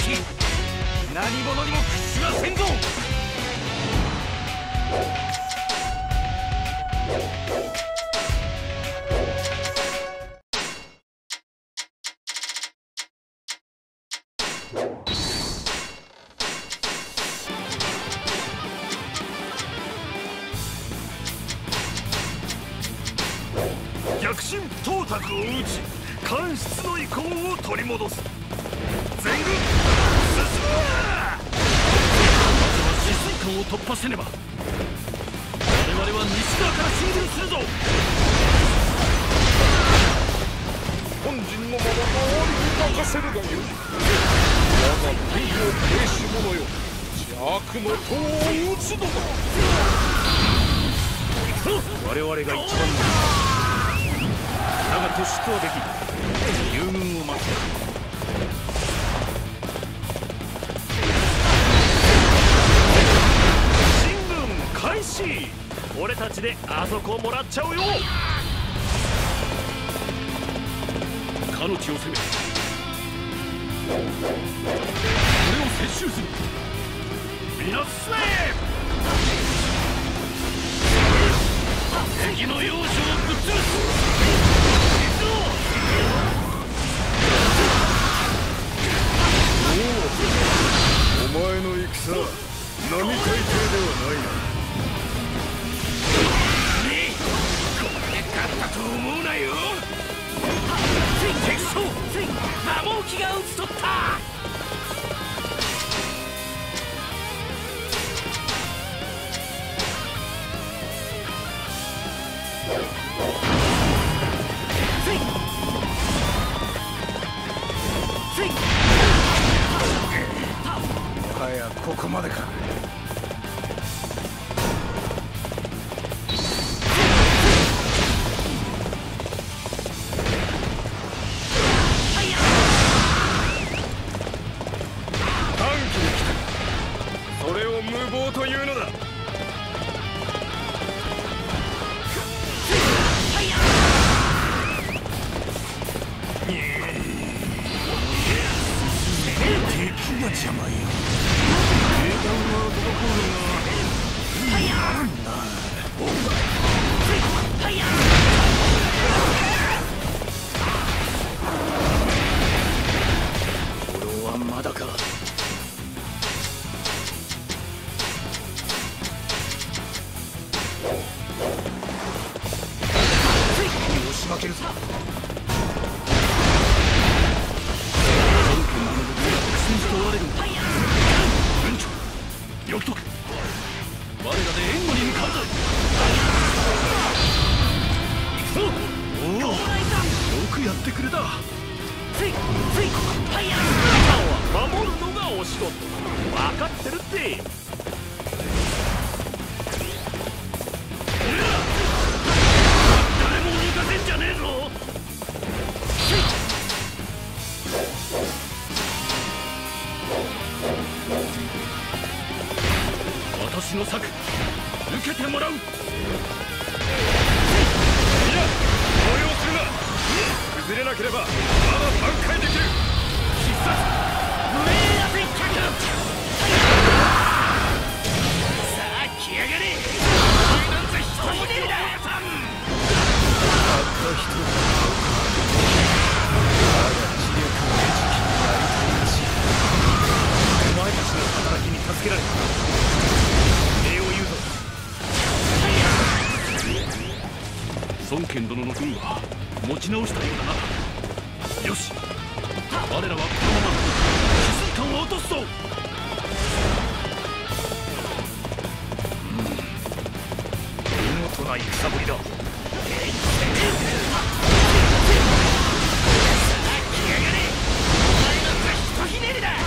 何者にも屈しませんぞ。逆進董卓を討ち官室の遺恨を取り戻す。全軍進む。まずは止水関を突破せねば。我々は西側から進軍するぞ。 本陣のまま周りに任せるがよい。我が天を兵士者よ、邪悪の塔を討つのだ。 我々が一番だ。だが突出はできん。友軍を待つ。進軍開始。俺たちであそこをもらっちゃうよ。かの地を攻め、これを接収する。皆進め。敵の要所をぶっ潰す。 お前の戦、並大抵ではないな。 これで勝ったと思うなよ。敵将摩耗機が討ち取った。 もはやここまでか。短期に来た。それを無謀というのだ。 敵が邪魔よ。兵団は滞るがなんだ。五郎はまだか。押し負けるぞ。問われるんだ。軍長、よくとく。我らで援護に向かうぞ。行くぞ。おお、よくやってくれた。今は守るのがお仕事。分かってるって。誰も抜かせんじゃねえぞ。私の策、受けてもらう。いや、動揺するな。崩れなければまだ挽回できる。必殺無縁当て脚。さあ来やがれ。なんざ一ひねりだ。たった一人。我が知力の餌食になりたいらしい。お前たちの働きに助けられた。孫権殿の軍は持ち直したようだな。よし、我らはこのまま止水関を落とすぞ。見事な戦ぶりだ。来やがれ。お前なんかひとひねりだ。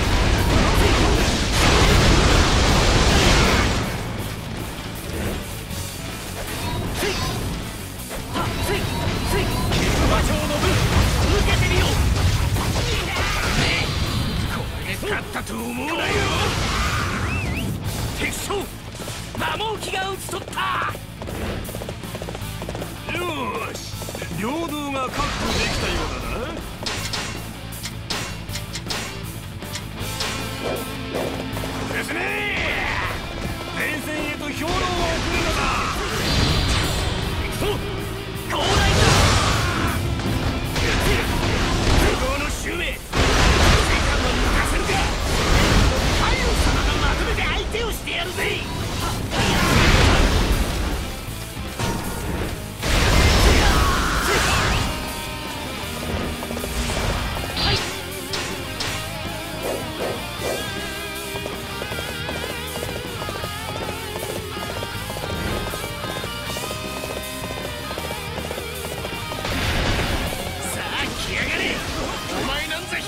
馬長の分受けてみよう。これで勝ったと思うなよ。敵将摩耗機が討ち取った。よーし、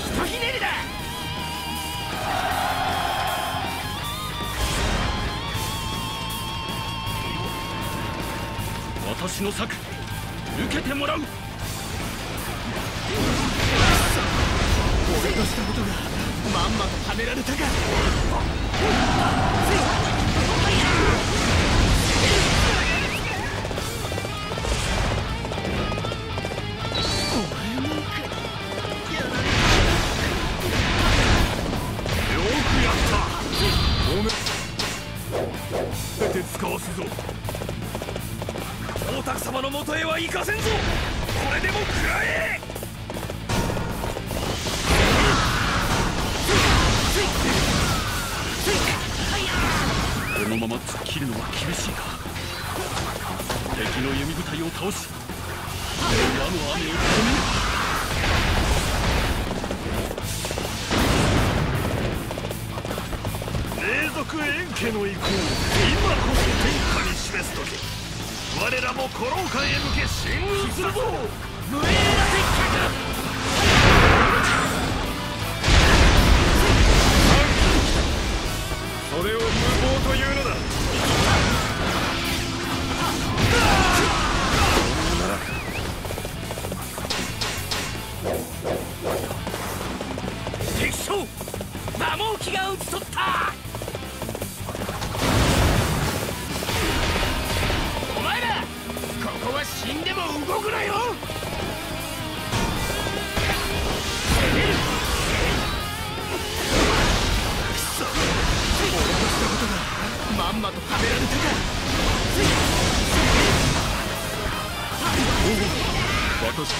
とひねりだ。私の策受けてもらう。俺としたことがまんまとはめられたか。手使わすぞ。大沢様のもとへは行かせんぞ。これでも食らえ。このまま突っ切るのは厳しいか。敵の弓部隊を倒し矢の雨を止める。霊族円家の意向、今こそ天下に示す時。我らも古老館へ向け進軍するぞ。無礼な敵客。それを無謀というのだ。敵将摩耗機が討ち取った。お前らここは死んでも動くなよ。まんまとはめられたか。私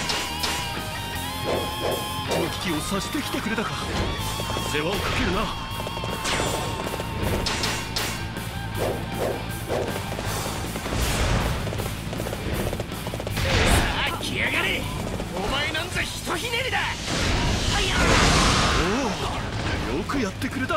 この危機を察してきてくれたか。世話をかけるな。さあ来やがれ。お前なんざひとひねりだ。おお、よくやってくれた。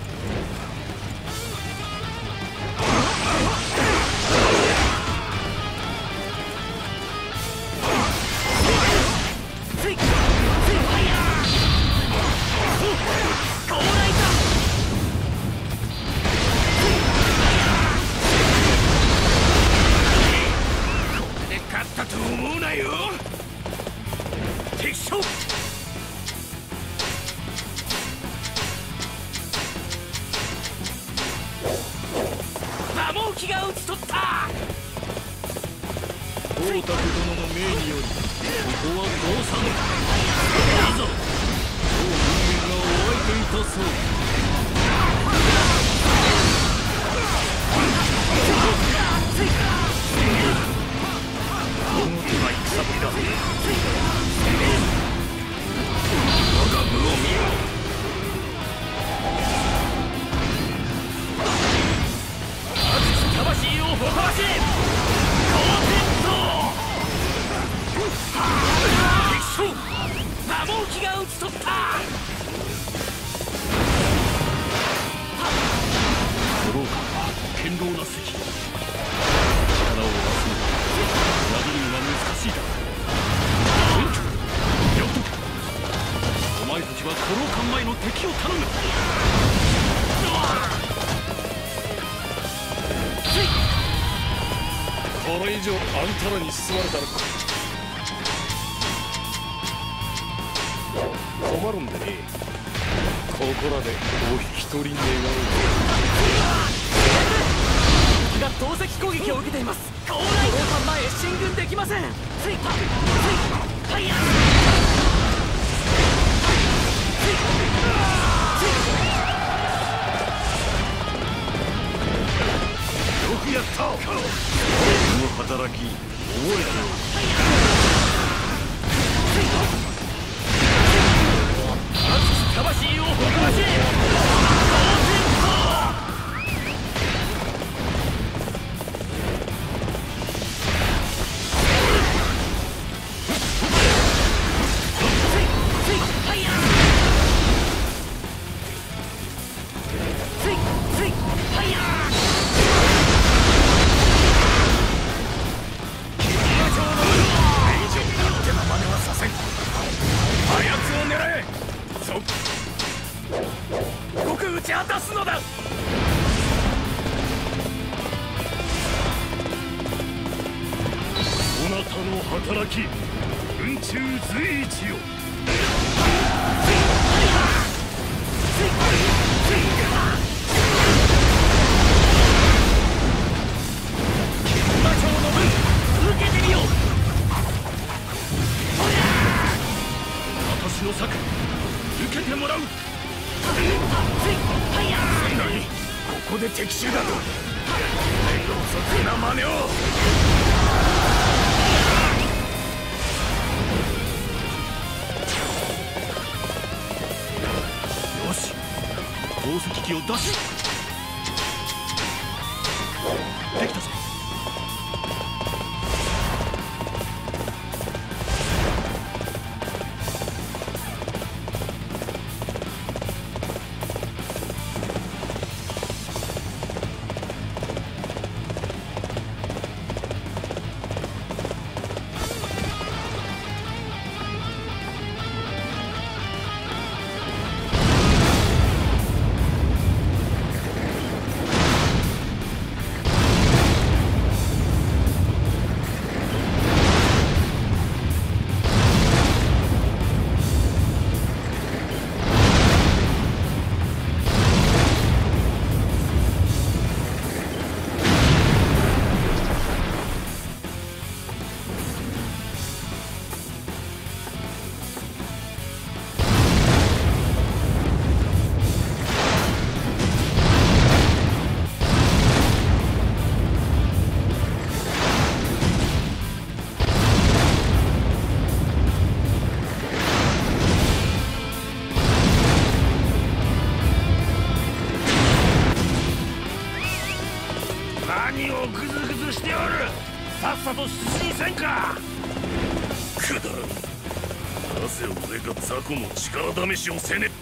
機が討ち取った。大田区殿の命によりここは降参。いいぞ。当人間がお相手いたそう。この手が戦ぶりだ。我が部を見よ。魂を誇らしい高天道。敵将摩耗機が討ち取った。五郎館は堅牢な関。力を合わすのは破るのは難しいだ。よっとお前たちは五郎館前の敵を頼む。これ以上あんたらに進まれたら困るんでね。ここらでお一人願う。敵が投石攻撃を受けています。五郎館前へ進軍できません。ついたファイヤー。よくやった。この働き覚えろ。熱き魂を誇らしい果たすのだ。そなたの働き、雲中随一よ。馬長の分受けてみよう。私の策受けてもらう。何、ここで敵襲だと。ろうそくな真似を。よし、投石機を出し。できたぞ。何をグズグズしておる。さっさと出陣せんか。くだらん。なぜ俺が雑魚の力試しをせね。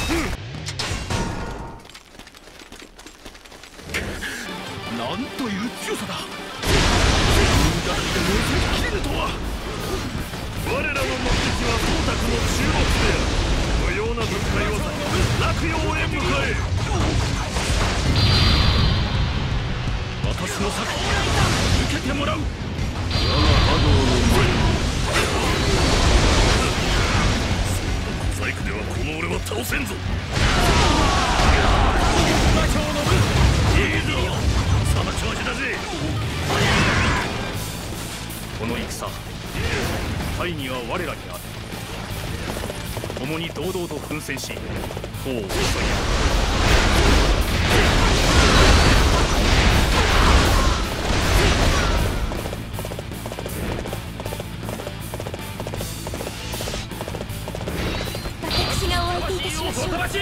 なんという強さだ。自分だけで乗せきれぬとは。我らの目的は董卓の注目である。無用な軍隊を落葉へ向かえ。私の策受けてもらう。我が波動の前に小細工ではこの俺は倒せんぞ。馬長の分いいぞ。その調子だぜ。この戦大義は我らにある。共に堂々と奮戦し党を襲い合う。 覚悟なさ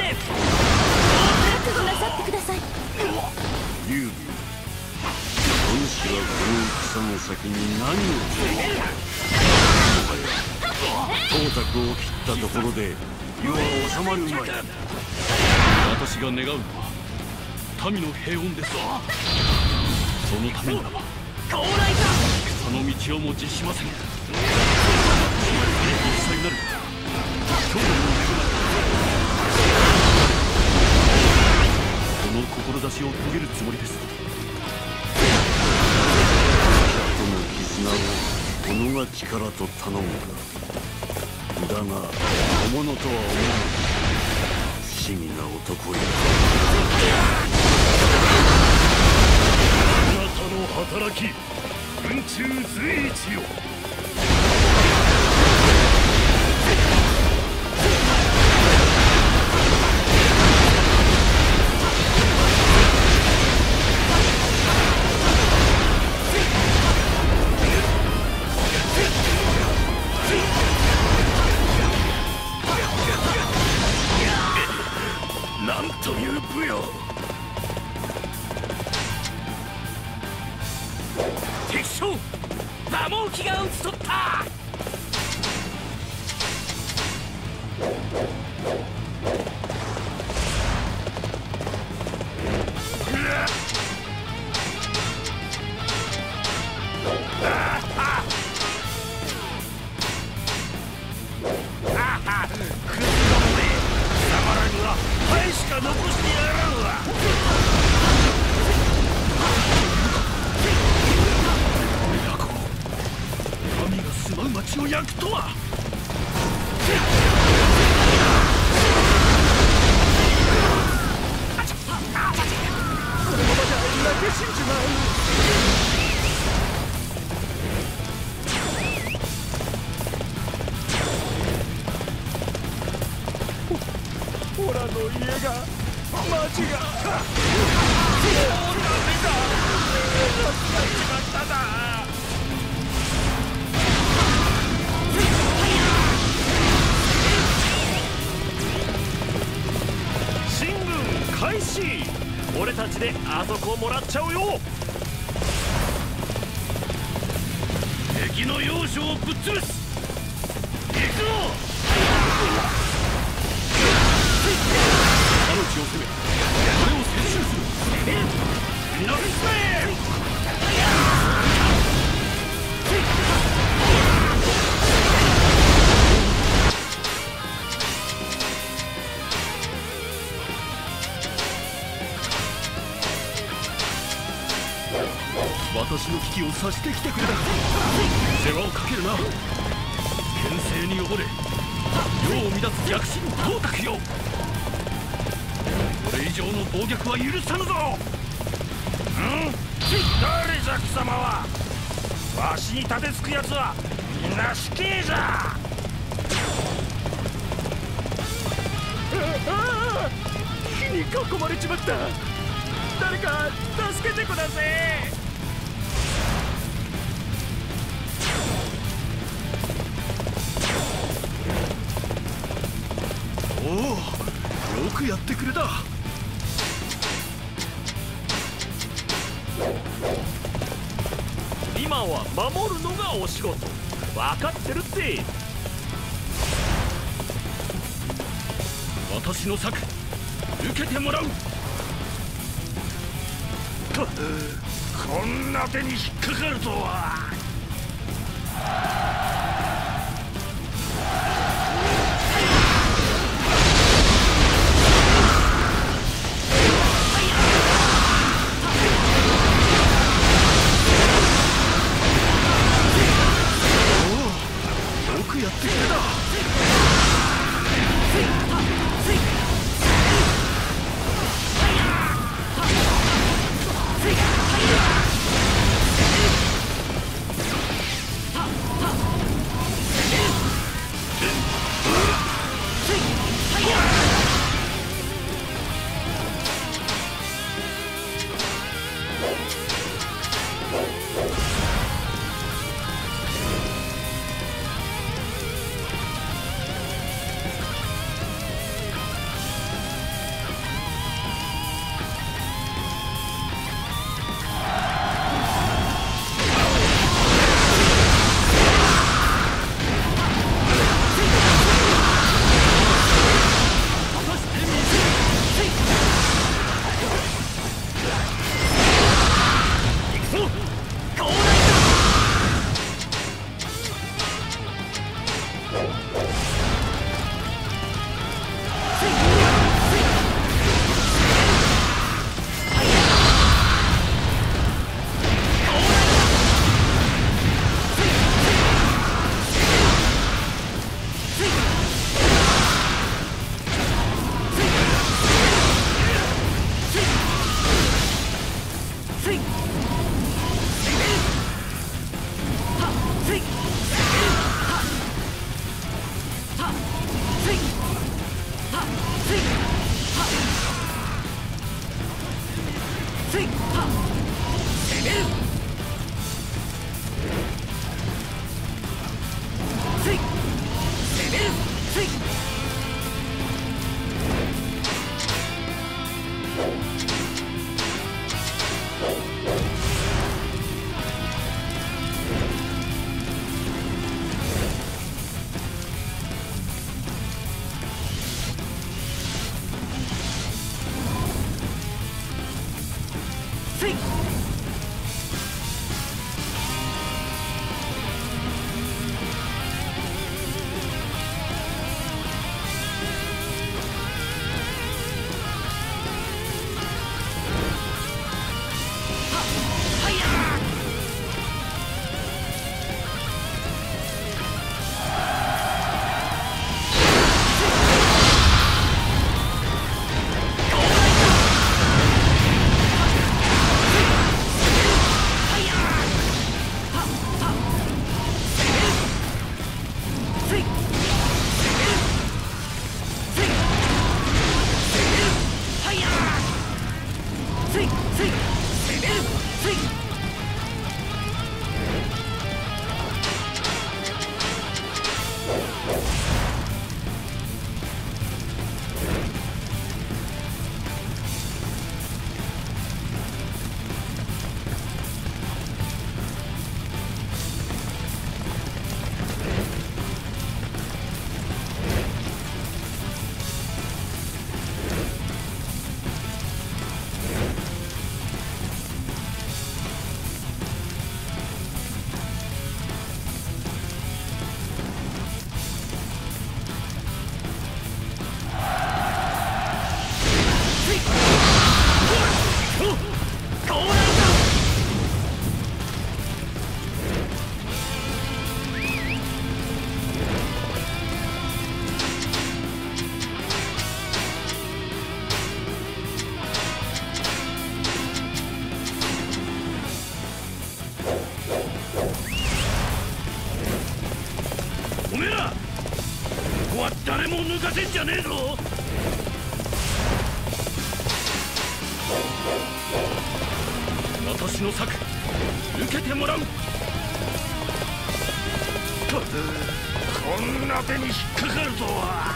ってください。 劉備、お主はこの戦の先に何をしている。董卓を切ったところで世は収まるまい。 私が願うのは民の平穏です。そのためならば戦の道をも辞しません。戦になる今日のこの志を遂げるつもりです。 この絆を己が力と頼むが、だが小物とは思う。不思議な男よ。 あなたの働き、雲中随一よ。なんという武勇。敵将馬毛機が討ち取った。クズどもめ、貴様らにはハエしか残してやらん。 の家が町がもうダメだ、なくなっちまっただ。進軍開始。俺たちであそこをもらっちゃうよ。敵の要所をぶっ潰す。行くぞ。他の地を攻め、これを接収する。みんな進め。私の危機を察してきてくれた。世話をかけるな。牽制に溺れ、世を乱す逆進董卓よ。これ以上の暴虐は許さぬぞ。誰じゃ貴様は。わしに立てつくやつはみんな死刑じゃ。火に囲まれちまった。誰か助けてください。おお、よくやってくれた。今は守るのがお仕事、分かってるって。私の策受けてもらう。こんな手に引っかかるとは。よくやってくれた。 こは誰も抜かせんじゃねえぞ。私の策受けてもらう。こんな手に引っかかるとは。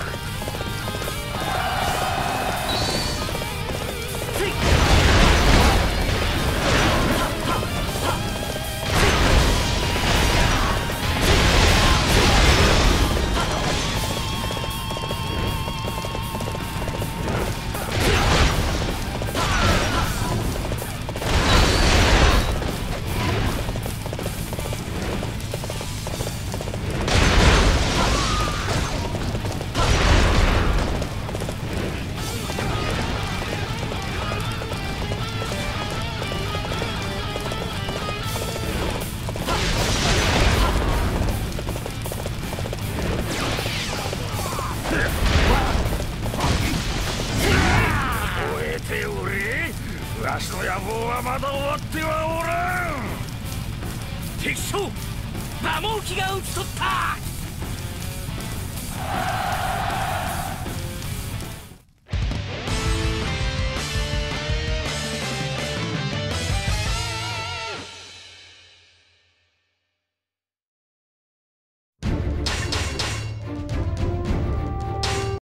わしの野望はまだ終わってはおらん。敵将馬毛機が討ち取った。